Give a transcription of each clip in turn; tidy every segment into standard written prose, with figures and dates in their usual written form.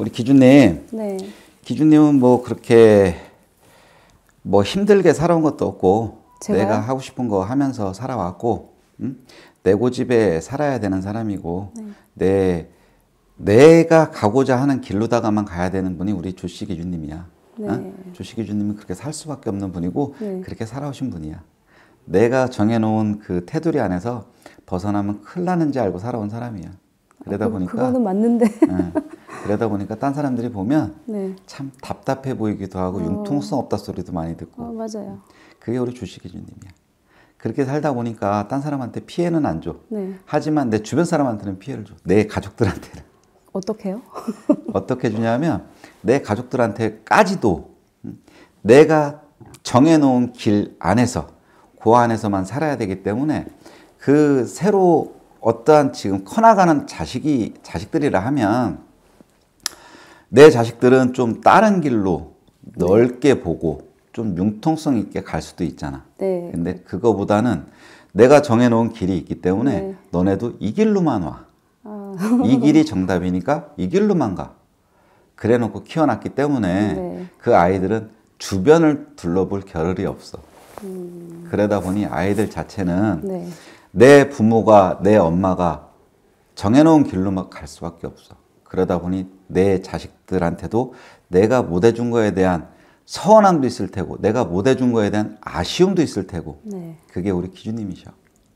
우리 기준님, 네. 기준님은 뭐 그렇게 뭐 힘들게 살아온 것도 없고 제가요? 내가 하고 싶은 거 하면서 살아왔고, 내 고집에 살아야 되는 사람이고, 내가 가고자 하는 길로다가만 가야 되는 분이 우리 조씨 기준님이야. 네. 조씨 기준님은 그렇게 살 수밖에 없는 분이고 네. 그렇게 살아오신 분이야. 내가 정해놓은 그 테두리 안에서 벗어나면 큰일 나는지 알고 살아온 사람이야. 그러다 보니까 그거는 맞는데. 그러다 보니까 딴 사람들이 보면 네. 참 답답해 보이기도 하고 융통성 없다 소리도 많이 듣고 맞아요. 그게 우리 조씨 기준님이야. 그렇게 살다 보니까 딴 사람한테 피해는 안 줘. 네. 하지만 내 주변 사람한테는 피해를 줘. 내 가족들한테는. 어떻게요? 어떻게 주냐면 내 가족들한테까지도 내가 정해놓은 길 안에서 그 안에서만 살아야 되기 때문에 그 새로 어떠한 지금 커나가는 자식들이라 하면 내 자식들은 좀 다른 길로 넓게 보고 좀 융통성 있게 갈 수도 있잖아. 네. 근데 그거보다는 내가 정해놓은 길이 있기 때문에 네. 너네도 이 길로만 와. 이 길이 정답이니까 이 길로만 가. 그래 놓고 키워놨기 때문에 네. 그 아이들은 주변을 둘러볼 겨를이 없어. 그러다 보니 아이들 자체는 네. 내 부모가, 내 엄마가 정해놓은 길로만 갈 수밖에 없어. 그러다 보니 내 자식들한테도 내가 못 해준 거에 대한 서운함도 있을 테고, 내가 못 해준 거에 대한 아쉬움도 있을 테고, 네. 그게 우리 기준님이셔.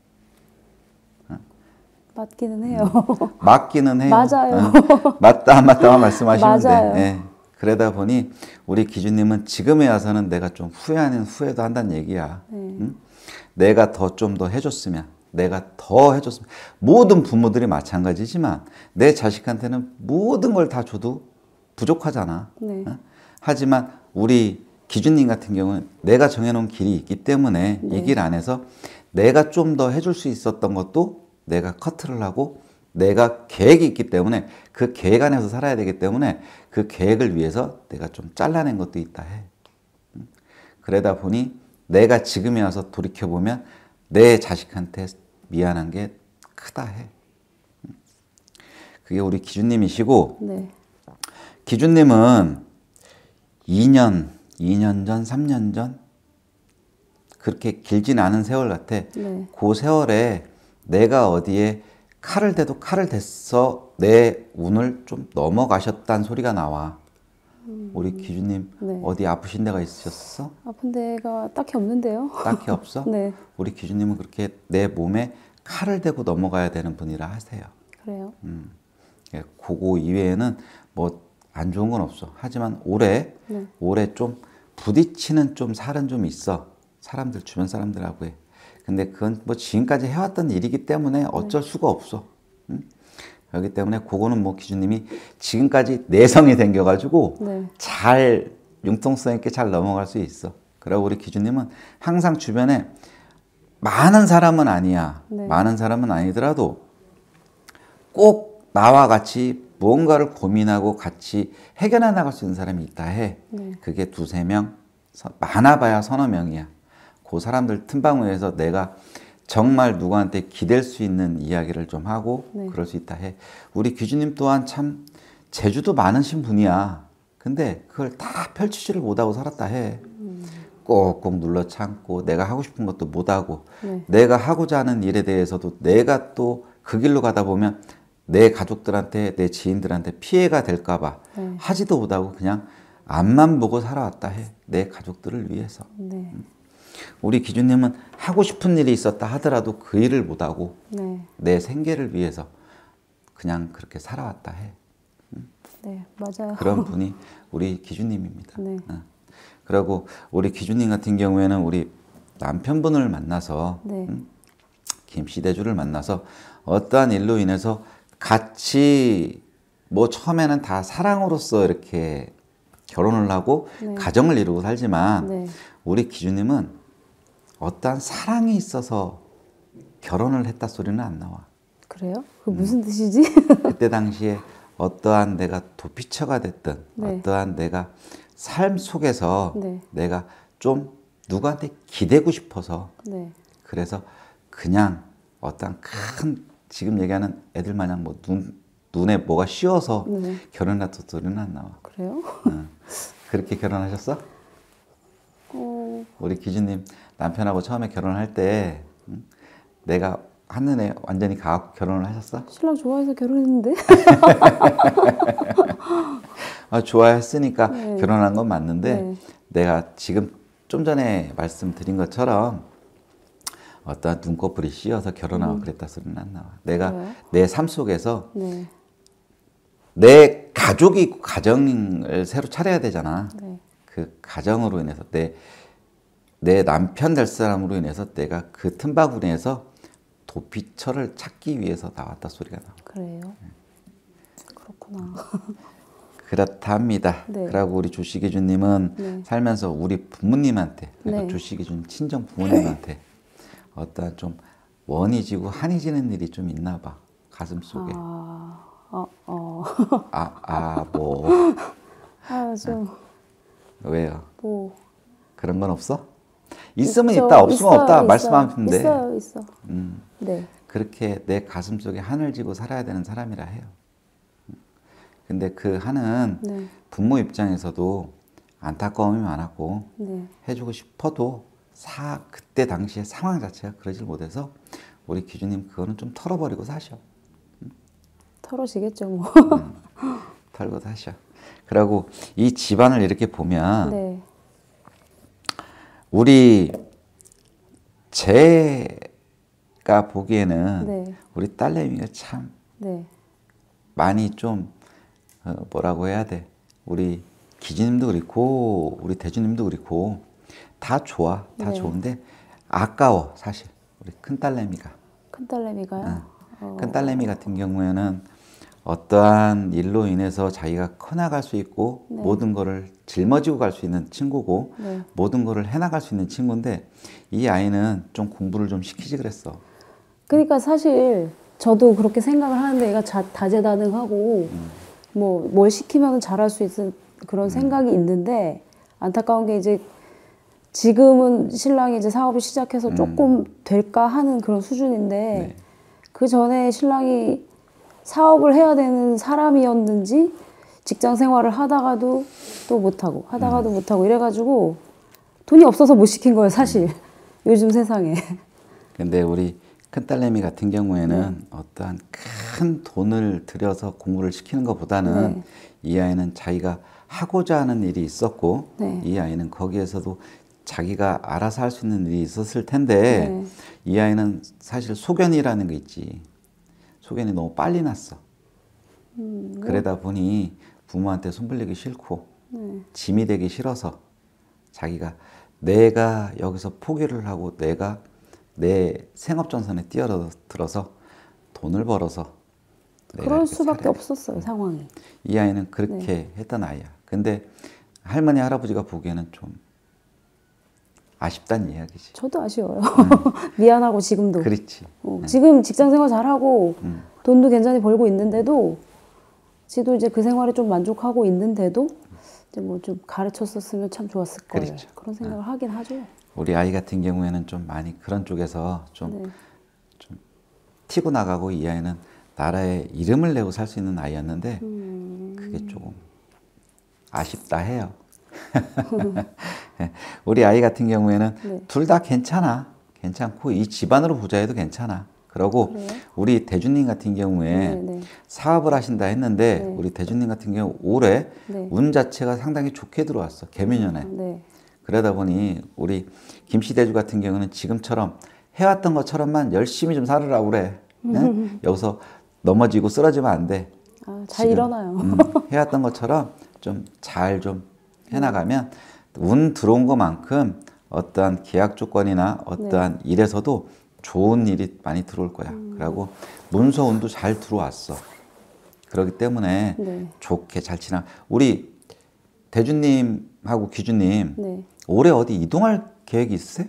맞기는 해요. 맞기는 해요. 맞아요. 맞다 안 맞다만 말씀하시면 맞아요. 돼. 네. 그러다 보니 우리 기준님은 지금에 와서는 내가 좀 후회 아닌 후회도 한다는 얘기야. 내가 좀 더 해줬으면, 내가 더 해줬으면. 모든 부모들이 마찬가지지만 내 자식한테는 모든 걸 다 줘도 부족하잖아. 네. 하지만 우리 기준님 같은 경우는 내가 정해놓은 길이 있기 때문에 이 길 안에서 내가 좀 더 해줄 수 있었던 것도 내가 커트를 하고 내가 계획이 있기 때문에 그 계획 안에서 살아야 되기 때문에 그 계획을 위해서 내가 좀 잘라낸 것도 있다 해. 그러다 보니 내가 지금에 와서 돌이켜보면 내 자식한테 미안한 게 크다 해. 그게 우리 기준님이시고, 네. 기준님은 2년 전, 3년 전 그렇게 길진 않은 세월 같아. 네. 그 세월에 내가 어디에 칼을 대도 칼을 댔어 내 운을 좀 넘어가셨다는 소리가 나와. 우리 기준님 네. 어디 아프신 데가 있으셨어? 아픈 데가 딱히 없는데요. 딱히 없어? 네. 우리 기준님은 그렇게 내 몸에 칼을 대고 넘어가야 되는 분이라 하세요. 그래요. 예, 그거 이외에는 뭐 안 좋은 건 없어. 하지만 올해 좀 부딪히는 좀 살은 좀 있어. 사람들, 주변 사람들하고 해. 근데 그건 뭐 지금까지 해왔던 일이기 때문에 어쩔 수가 없어. 그렇기 때문에 그거는 뭐 기준님이 지금까지 내성이 생겨가지고 잘 융통성 있게 잘 넘어갈 수 있어. 그리고 우리 기준님은 항상 주변에 많은 사람은 아니야. 많은 사람은 아니더라도 꼭 나와 같이 무언가를 고민하고 같이 해결해 나갈 수 있는 사람이 있다 해. 그게 두세 명, 많아봐야 서너 명이야. 그 사람들 틈바구니에서 내가 정말 누구한테 기댈 수 있는 이야기를 좀 하고 그럴 수 있다 해. 우리 기준님 또한 참 재주도 많으신 분이야. 근데 그걸 다 펼치지를 못하고 살았다 해. 꼭꼭 눌러 참고 내가 하고 싶은 것도 못하고 내가 하고자 하는 일에 대해서도 내가 또 그 길로 가다 보면 내 가족들한테 내 지인들한테 피해가 될까 봐 하지도 못하고 그냥 앞만 보고 살아왔다 해. 내 가족들을 위해서. 우리 기준님은 하고 싶은 일이 있었다 하더라도 그 일을 못하고 내 생계를 위해서 그냥 그렇게 살아왔다 해. 네, 맞아요. 그런 분이 우리 기준님입니다. 그리고 우리 기준님 같은 경우에는 우리 남편분을 만나서 김씨대주를 만나서 어떠한 일로 인해서 같이 뭐 처음에는 다 사랑으로서 이렇게 결혼을 하고 가정을 이루고 살지만 우리 기준님은 어떠한 사랑이 있어서 결혼을 했다 소리는 안 나와. 그래요? 그 무슨 뜻이지? 그때 당시에 어떠한 내가 도피처가 됐든 어떠한 내가 삶 속에서 내가 좀 누구한테 기대고 싶어서 그래서 그냥 어떠한 큰 지금 얘기하는 애들 마냥 뭐 눈에 뭐가 씌워서 네. 결혼했다 소리는 안 나와. 그래요? 그렇게 결혼하셨어? 우리 기준님 남편하고 처음에 결혼할 때 내가 한눈에 완전히 가갖고 결혼을 하셨어? 신랑 좋아해서 결혼했는데? 좋아했으니까 네. 결혼한 건 맞는데 네. 내가 지금 좀 전에 말씀드린 것처럼 어떤 눈꺼풀이 씌어서 결혼하고 그랬다 소리는 안 나와. 내가 그래요? 내 삶 속에서 네. 내 가족이 있고 가정을 새로 차려야 되잖아. 네. 그 가정으로 인해서 내 남편 될 사람으로 인해서 내가 그 틈바구니에서 도피처를 찾기 위해서 나왔다 소리가 나와. 그래요? 그렇구나. 그렇답니다. 네. 그러고 우리 조씨기준님은 네. 살면서 우리 부모님한테, 그러니까 네. 조씨기준 친정 부모님한테 어떤 좀 원이 지고 한이 지는 일이 좀 있나 봐. 가슴 속에. 뭐. 좀. 왜요? 뭐. 그런 건 없어? 있으면 있죠. 있다, 없으면 있어요, 없다. 있어요. 말씀하면 돼. 있어. 네. 그렇게 내 가슴 속에 한을 지고 살아야 되는 사람이라 해요. 근데 그 한은 네. 부모 입장에서도 안타까움이 많았고 네. 해주고 싶어도 그때 당시에 상황 자체가 그러질 못해서 우리 기준님 그거는 좀 털어버리고 사셔. 털어지겠죠 뭐. 털고 사셔. 그리고 이 집안을 이렇게 보면 네. 우리 제가 보기에는 네. 우리 딸내미가 참 네. 많이 좀 뭐라고 해야 돼. 우리 기준님도 그렇고 우리 대주님도 그렇고 다 좋아. 다 네. 좋은데 아까워 사실. 우리 큰딸내미가. 큰딸내미가요? 큰딸내미 같은 경우에는 어떠한 일로 인해서 자기가 커나갈 수 있고 네. 모든 거를 짊어지고 갈 수 있는 친구고 네. 모든 거를 해나갈 수 있는 친구인데 이 아이는 좀 공부를 좀 시키지 그랬어. 그러니까 사실 저도 그렇게 생각을 하는데 얘가 다재다능하고 뭐 뭘 시키면 잘할 수 있는 그런 생각이 있는데 안타까운 게 이제 지금은 신랑이 이제 사업을 시작해서 조금 될까 하는 그런 수준인데 네. 그 전에 신랑이 사업을 해야 되는 사람이었는지 직장 생활을 하다가도 또 못하고 하다가도 못하고 이래가지고 돈이 없어서 못 시킨 거예요 사실. 요즘 세상에. 근데 우리 큰딸내미 같은 경우에는 어떠한 큰 돈을 들여서 공부를 시키는 것보다는 네. 이 아이는 자기가 하고자 하는 일이 있었고 네. 이 아이는 거기에서도 자기가 알아서 할 수 있는 일이 있었을 텐데 네. 이 아이는 사실 소견이라는 게 있지. 소견이 너무 빨리 났어. 그러다 보니 부모한테 손불리기 싫고 짐이 되기 싫어서 자기가 내가 여기서 포기를 하고 내가 내 생업전선에 뛰어들어서 돈을 벌어서 그럴 수밖에 없었어요 상황이. 이 아이는 그렇게 했던 아이야. 근데 할머니 할아버지가 보기에는 좀 아쉽다는 이야기지. 저도 아쉬워요. 미안하고 지금도. 그렇지. 지금 직장 생활 잘하고 돈도 괜찮이 벌고 있는데도 지도 이제 그 생활에 좀 만족하고 있는데도 이제 뭐 좀 가르쳤었으면 참 좋았을 거예요. 그렇죠. 그런 생각을 하긴 하죠. 우리 아이 같은 경우에는 좀 많이 그런 쪽에서 좀 튀고 나가고 이 아이는 나라에 이름을 내고 살 수 있는 아이였는데 그게 조금 아쉽다 해요. 우리 아이 같은 경우에는 둘 다 괜찮아. 괜찮고 이 집안으로 보자 해도 괜찮아. 그러고 그래요? 우리 대주님 같은 경우에 사업을 하신다 했는데 우리 대주님 같은 경우 올해 운 자체가 상당히 좋게 들어왔어. 개묘년에. 그러다 보니 우리 김씨대주 같은 경우는 지금처럼 해왔던 것처럼만 열심히 좀 살으라고 그래. 네? 여기서 넘어지고 쓰러지면 안 돼. 잘 일어나요. 해왔던 것처럼 좀 잘 좀 해나가면 운 들어온 것만큼 어떠한 계약 조건이나 어떠한 일에서도 좋은 일이 많이 들어올 거야. 그리고 문서운도 잘 들어왔어. 그렇기 때문에 좋게 잘 지나. 우리 대주님하고 기주님 올해 어디 이동할 계획이 있으세요?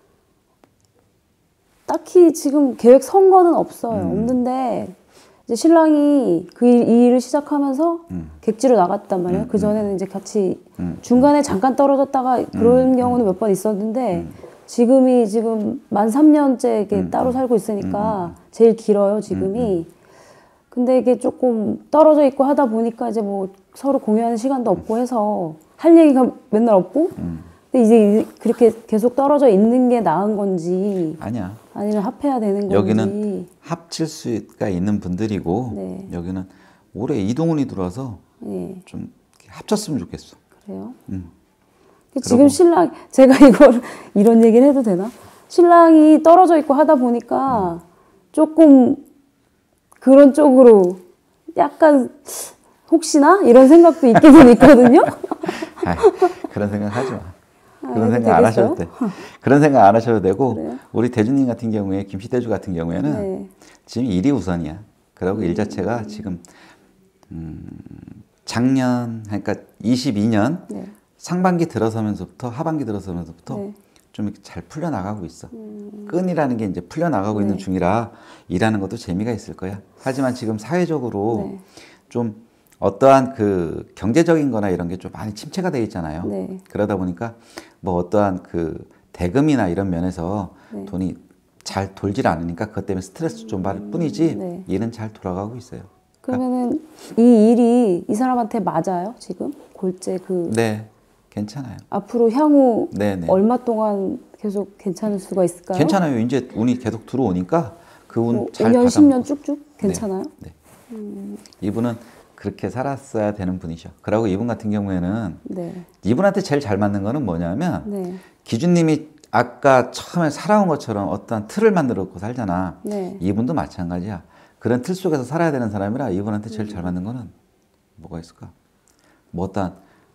딱히 지금 계획 선 거는 없어요. 없는데 이제 신랑이 이 일을 시작하면서 객지로 나갔단 말이에요. 그 전에는 이제 같이 중간에 잠깐 떨어졌다가 그런 경우는 몇 번 있었는데 지금 만 3년째 이렇게 따로 살고 있으니까 제일 길어요, 지금이. 근데 이게 조금 떨어져 있고 하다 보니까 이제 뭐 서로 공유하는 시간도 없고 해서 할 얘기가 맨날 없고 근데 이제 그렇게 계속 떨어져 있는 게 나은 건지 아니야. 아니면 합해야 되는 건지. 여기는 합칠 수가 있는 분들이고 네. 여기는 올해 이동훈이 들어와서 네. 좀 합쳤으면 좋겠어. 그래요? 음. 지금 신랑 제가 이걸 이런 얘기를 해도 되나? 신랑이 떨어져 있고 하다 보니까 조금 그런 쪽으로 약간 혹시나 이런 생각도 있기는 있거든요. 아이, 그런 생각 하지 마. 그런 해도 생각 안 되겠어요? 하셔도 돼. 그런 생각 안 하셔도 되고 그래요? 우리 대주님 같은 경우에 김시대주 같은 경우에는 네. 지금 일이 우선이야. 그리고 일 자체가 지금 작년 그러니까 22년 네. 상반기 들어서면서부터 하반기 들어서면서부터 네. 좀 이렇게 잘 풀려 나가고 있어. 끈이라는 게 이제 풀려 나가고 있는 중이라 일하는 것도 재미가 있을 거야. 하지만 지금 사회적으로 네. 좀 어떠한 그 경제적인 거나 이런 게 좀 많이 침체가 돼 있잖아요. 네. 그러다 보니까 뭐 어떠한 그 대금이나 이런 면에서 돈이 잘 돌질 않으니까 그것 때문에 스트레스 좀 받을 뿐이지 네. 일은 잘 돌아가고 있어요. 그러면은 이 일이 이 사람한테 맞아요? 지금 골재 그 네, 괜찮아요. 앞으로 향후 네네. 얼마 동안 계속 괜찮을 수가 있을까요? 괜찮아요. 이제 운이 계속 들어오니까 그 운 뭐 잘 5년, 받아. 10년 쭉쭉 괜찮아요? 네. 이분은 그렇게 살았어야 되는 분이죠. 그리고 이분 같은 경우에는 네. 이분한테 제일 잘 맞는 거는 뭐냐면 네. 기준님이 아까 처음에 살아온 것처럼 어떤 틀을 만들어 놓고 살잖아. 네. 이분도 마찬가지야. 그런 틀 속에서 살아야 되는 사람이라 이분한테 제일 잘 맞는 거는 뭐가 있을까? 뭐 어떤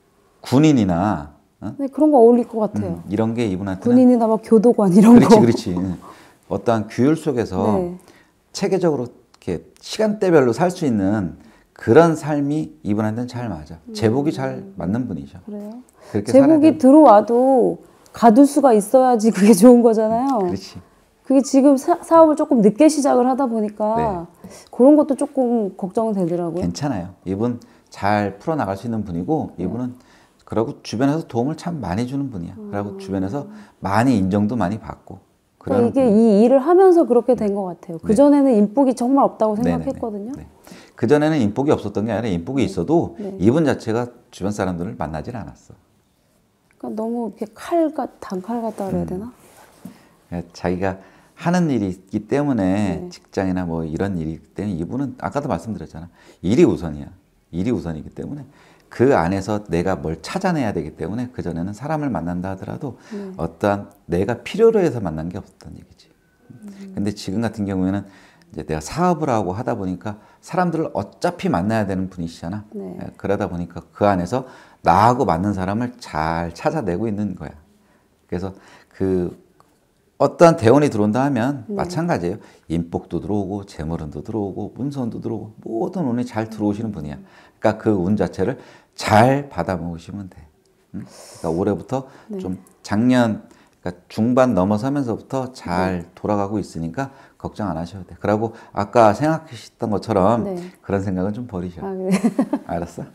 군인이나 네, 그런 거 어울릴 것 같아요. 이런 게 이분한테는 군인이나 막 교도관 이런 그렇지 거. 그렇지. 어떠한 규율 속에서 네. 체계적으로 이렇게 시간대별로 살 수 있는 그런 삶이 이분한테는 잘 맞아. 제복이 잘 맞는 분이죠. 그래요? 그렇게 살아야 제복이 돼. 들어와도 가둘 수가 있어야지 그게 좋은 거잖아요. 그렇지. 그게 지금 사업을 조금 늦게 시작을 하다 보니까 그런 것도 조금 걱정은 되더라고요. 괜찮아요. 이분 잘 풀어 나갈 수 있는 분이고 이분은 그러고 주변에서 도움을 참 많이 주는 분이야. 그리고 주변에서 많이 인정도 많이 받고. 그러니까 그런 이게 이 일을 하면서 그렇게 된 것 같아요. 그 전에는 인복이 정말 없다고 생각했거든요. 네. 그전에는 인복이 없었던 게 아니라 인복이 있어도 이분 자체가 주변 사람들을 만나질 않았어. 그러니까 너무 이렇게 단칼 같다 그래야 되나? 자기가 하는 일이 있기 때문에 직장이나 뭐 이런 일이 있기 때문에 이분은 아까도 말씀드렸잖아. 일이 우선이야. 일이 우선이기 때문에 그 안에서 내가 뭘 찾아내야 되기 때문에 그전에는 사람을 만난다 하더라도 어떠한 내가 필요로 해서 만난 게 없었던 얘기지. 근데 지금 같은 경우에는 이제 내가 사업을 하고 하다 보니까 사람들을 어차피 만나야 되는 분이시잖아. 네. 그러다 보니까 그 안에서 나하고 맞는 사람을 잘 찾아내고 있는 거야. 그래서 그 어떠한 대원이 들어온다 하면 마찬가지예요. 인복도 들어오고 재물운도 들어오고 문서운도 들어오고 모든 운이 잘 들어오시는 분이야. 그러니까 그 운 자체를 잘 받아 먹으시면 돼. 그러니까 올해부터 좀 작년 그러니까 중반 넘어서면서부터 잘 돌아가고 있으니까 걱정 안 하셔도 돼. 그리고 아까 생각하셨던 것처럼 그런 생각은 좀 버리셔. 아, 그래. 알았어?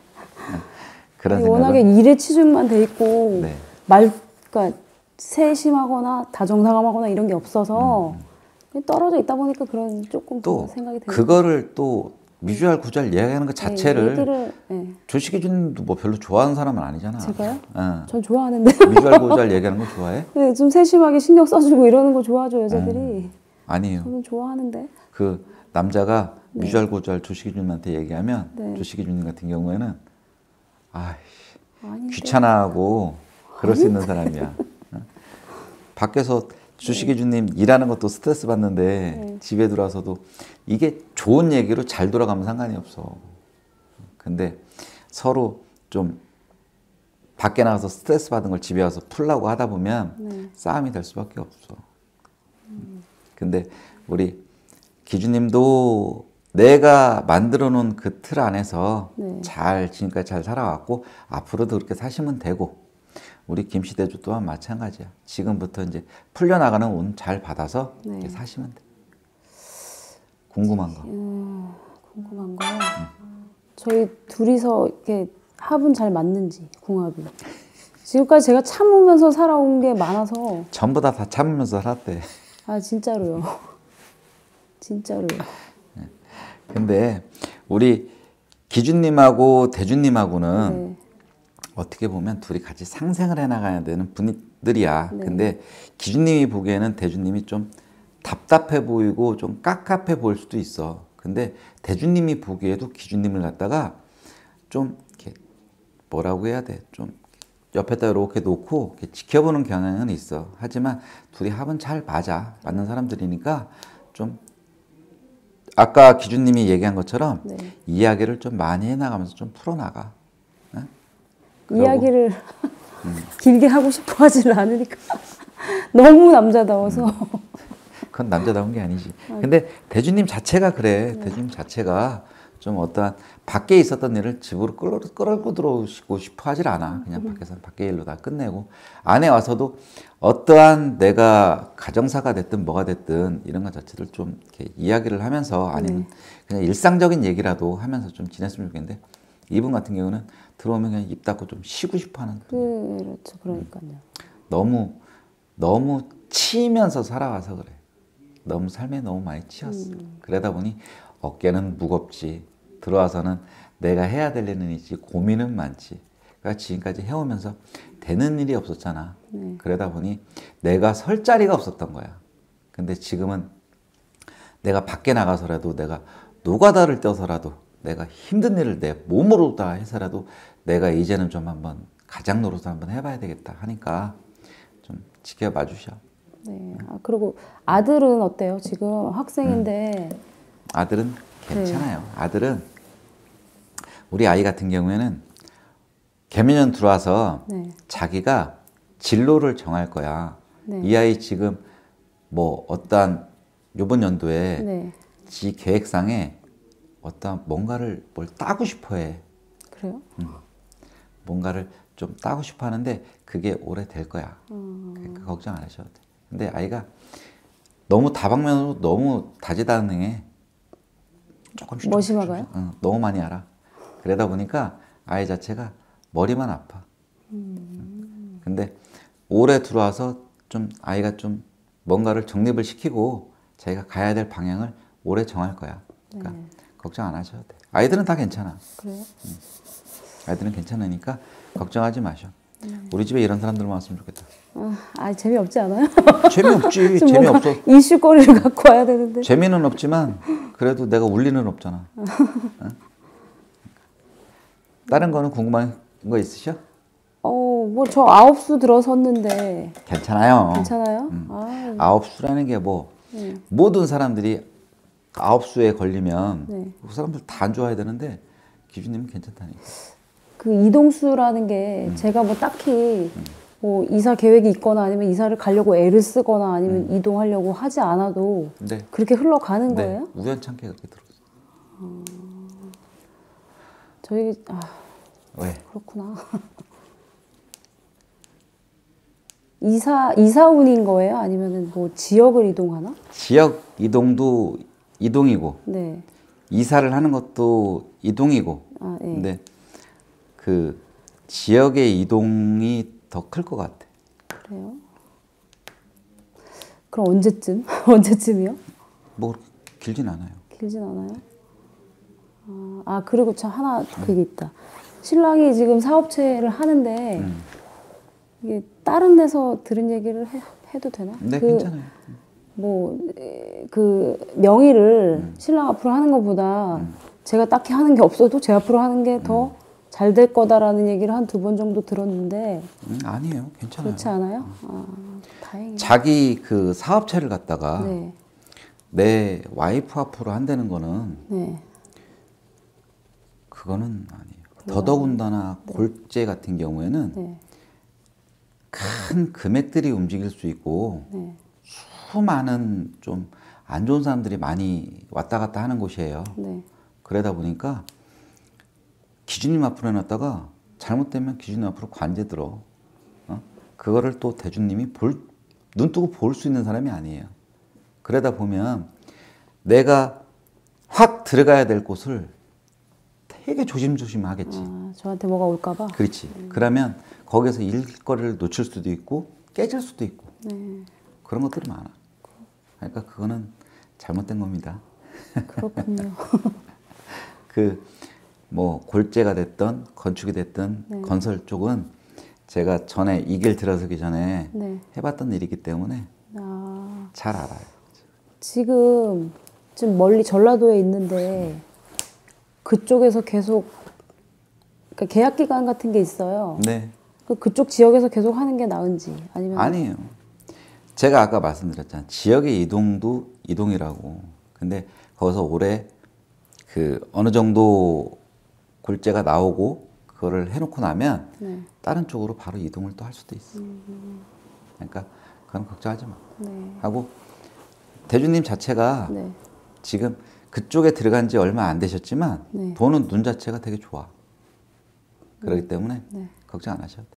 그런 아니, 생각은 워낙에 일에 치중만 돼 있고 그러니까 세심하거나 다정다감하거나 이런 게 없어서 떨어져 있다 보니까 그런 조금 또 그런 생각이 들어요. 그거를 또 미주알 구주알 이야기하는 것 자체를 얘기를, 조식이준도 뭐 별로 좋아하는 사람은 아니잖아. 제가요? 어. 전 좋아하는데. 미주알 구주알 얘기하는 거 좋아해? 네, 좀 세심하게 신경 써주고 이러는 거 좋아하죠 여자들이. 아니에요. 저는 좋아하는데. 그 남자가 미주알 구주알 조식이준한테 얘기하면 네. 조식이준 같은 경우에는 아이씨 아닌데. 귀찮아하고 그럴 수 있는 사람이야. 어? 밖에서 주식이주님 일하는 것도 스트레스 받는데 집에 들어와서도 이게 좋은 얘기로 잘 돌아가면 상관이 없어. 근데 서로 좀 밖에 나가서 스트레스 받은 걸 집에 와서 풀려고 하다 보면 싸움이 될 수밖에 없어. 근데 우리 기주님도 내가 만들어 놓은 그 틀 안에서 잘 지금까지 잘 살아왔고 앞으로도 그렇게 사시면 되고 우리 김시대주 또한 마찬가지야. 지금부터 이제 풀려나가는 운 잘 받아서 이렇게 사시면 돼. 궁금한 거. 궁금한 거요. 저희 둘이서 이렇게 합은 잘 맞는지 궁합이. 지금까지 제가 참으면서 살아온 게 많아서. 전부 다 참으면서 살았대. 아 진짜로요. 진짜로요. 근데 우리 기준님하고 대준님하고는 네. 어떻게 보면 둘이 같이 상생을 해나가야 되는 분들이야. 네. 근데 기준님이 보기에는 대준님이 좀 답답해 보이고 좀 깝깝해 보일 수도 있어. 근데 대준님이 보기에도 기준님을 갖다가 좀 이렇게 뭐라고 해야 돼? 좀 옆에다 이렇게 놓고 이렇게 지켜보는 경향은 있어. 하지만 둘이 합은 잘 맞는 사람들이니까 좀 아까 기준님이 얘기한 것처럼 네. 이야기를 좀 많이 해나가면서 좀 풀어나가. 응? 이야기를 길게 하고 싶어 하지를 않으니까 너무 남자다워서 그건 남자다운 게 아니지. 근데 대주님 자체가 그래. 대주님 자체가 좀 어떠한 밖에 있었던 일을 집으로 끌고 들어오시고 싶어 하질 않아. 그냥 밖에서는 밖에 일로 다 끝내고 안에 와서도 어떠한 내가 가정사가 됐든 뭐가 됐든 이런 것 자체를 좀 이렇게 이야기를 하면서 아니면 그냥 일상적인 얘기라도 하면서 좀 지냈으면 좋겠는데 이분 같은 경우는 들어오면 그냥 입 닫고 좀 쉬고 싶어 하는 그렇죠. 그러니까요. 너무 치면서 살아와서 그래. 너무 삶에 너무 많이 치였어. 그러다 보니 어깨는 무겁지. 들어와서는 내가 해야 될 일은 있지. 고민은 많지. 그러니까 지금까지 해오면서 되는 일이 없었잖아. 그러다 보니 내가 설 자리가 없었던 거야. 근데 지금은 내가 밖에 나가서라도 내가 노가다를 떼서라도 내가 힘든 일을 내 몸으로 다 해서라도 내가 이제는 좀 한번 가장 노릇을 한번 해봐야 되겠다 하니까 좀 지켜봐 주셔. 네. 아, 그리고 아들은 어때요? 지금 학생인데 아들은 괜찮아요. 아들은 우리 아이 같은 경우에는 개묘년 들어와서 네. 자기가 진로를 정할 거야. 네. 이 아이 지금 뭐 어떠한 요번 연도에 네. 지 계획상에 어떠한 뭔가를 뭘 따고 싶어 해. 그래요? 뭔가를 좀 따고 싶어 하는데 그게 올해 될 거야. 그러니까 걱정 안 하셔도 돼. 근데 아이가 너무 다방면으로 너무 다재다능해. 조금씩 머심하가요? 응, 너무 많이 알아. 그러다 보니까 아이 자체가 머리만 아파. 근데 올해 들어와서 좀 아이가 좀 뭔가를 정립을 시키고 자기가 가야 될 방향을 올해 정할 거야. 그러니까 걱정 안 하셔도 돼. 아이들은 다 괜찮아. 그래요? 아이들은 괜찮으니까 걱정하지 마셔. 우리 집에 이런 사람들만 왔으면 좋겠다. 아, 재미없지 않아요? 재미없지. 좀 뭔가 재미없어. 이슈거리를 갖고 와야 되는데. 재미는 없지만 그래도 내가 울 리는 없잖아. 응? 다른 거는 궁금한 거 있으셔? 뭐 저 아홉수 들어섰는데 괜찮아요. 괜찮아요? 아홉수라는 게 뭐 모든 사람들이 아홉수에 걸리면 네. 그 사람들 다 안 좋아야 되는데 기준님은 괜찮다니까. 그 이동수라는 게 제가 뭐 딱히 뭐 이사 계획이 있거나 아니면 이사를 가려고 애를 쓰거나 아니면 이동하려고 하지 않아도 네. 그렇게 흘러가는 네. 거예요? 우연찮게 그렇게 들었어. 저희 왜? 그렇구나. 이사운인 거예요? 아니면은 뭐 지역을 이동하나? 지역 이동도 이동이고 네. 이사를 하는 것도 이동이고 아, 예. 근데 그 지역의 이동이 더 클 것 같아. 그래요? 그럼 언제쯤? 언제쯤이요? 뭐 길진 않아요. 길진 않아요? 그리고 참 하나 그게 있다. 신랑이 지금 사업체를 하는데 이게 다른 데서 들은 얘기를 해도 되나? 네, 괜찮아요. 뭐 그 명의를 신랑 앞으로 하는 것보다 제가 딱히 하는 게 없어도 제 앞으로 하는 게 더 잘 될 거다라는 얘기를 한 2번 정도 들었는데 아니에요. 괜찮아요. 그렇지 않아요? 다행이에요. 자기 그 사업체를 갖다가 네. 내 와이프 앞으로 한다는 거는 네. 그거는 아니에요. 더더군다나 골재 같은 경우에는 네. 큰 금액들이 움직일 수 있고 네. 수많은 좀 안 좋은 사람들이 많이 왔다 갔다 하는 곳이에요. 네. 그러다 보니까 기준님 앞으로 해놨다가 잘못되면 기준님 앞으로 관제 들어. 그거를 또 대주님이 눈 뜨고 볼 수 있는 사람이 아니에요. 그러다 보면 내가 확 들어가야 될 곳을 되게 조심조심 하겠지. 저한테 뭐가 올까봐? 그렇지. 그러면 거기서 일거리를 놓칠 수도 있고 깨질 수도 있고 그런 것들이 많아. 그러니까 그거는 잘못된 겁니다. 그렇군요. 그 뭐 골재가 됐든 건축이 됐든 네. 건설 쪽은 제가 전에 이 길 들어서기 전에 네. 해봤던 일이기 때문에 아, 잘 알아요. 지금 좀 멀리 전라도에 있는데 그쪽에서 계속 그러니까 계약 기간 같은 게 있어요. 네. 그쪽 지역에서 계속 하는 게 나은지 아니면 아니에요. 제가 아까 말씀드렸잖아요. 지역의 이동도 이동이라고. 근데 거기서 올해 그 어느 정도 골재가 나오고 그거를 해놓고 나면 네. 다른 쪽으로 바로 이동을 또 할 수도 있어. 그러니까 그건 걱정하지 마. 네. 하고 대주님 자체가 네. 지금 그쪽에 들어간 지 얼마 안 되셨지만 네. 보는 눈 자체가 되게 좋아. 그렇기 때문에 걱정 안 하셔도 돼.